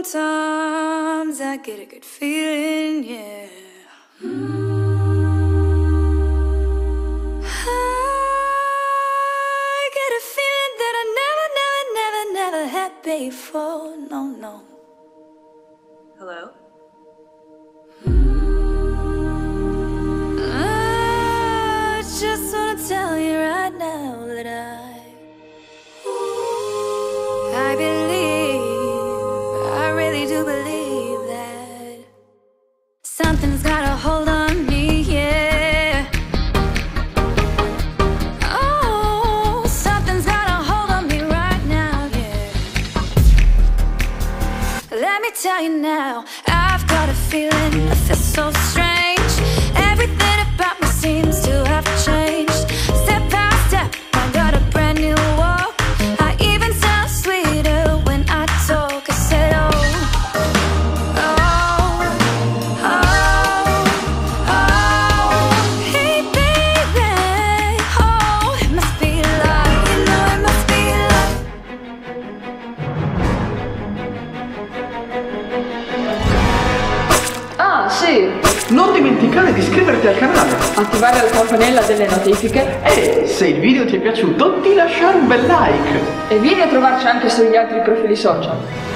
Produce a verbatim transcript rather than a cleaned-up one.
Sometimes I get a good feeling, yeah. Mm. I get a feeling that I never, never, never, never had before. No, no. Hello? I just wanna tell you right now that I, I believe, I really do believe that something's got a hold on me, yeah. Oh, something's got a hold on me right now, yeah. Let me tell you now, I've got a feeling, I feel so strange. Everything about me seems to have changed. Step by step, I got a brand new walk. I even sound sweeter when I talk. I said, oh, oh, oh, oh, hey baby, oh, it must be love, you know it must be love. Ah, sì! Non dimenticare di iscriverti al canale, Attivare la campanella delle notifiche e se il video ti è piaciuto di lasciare un bel like. e vieni a trovarci anche sugli altri profili social.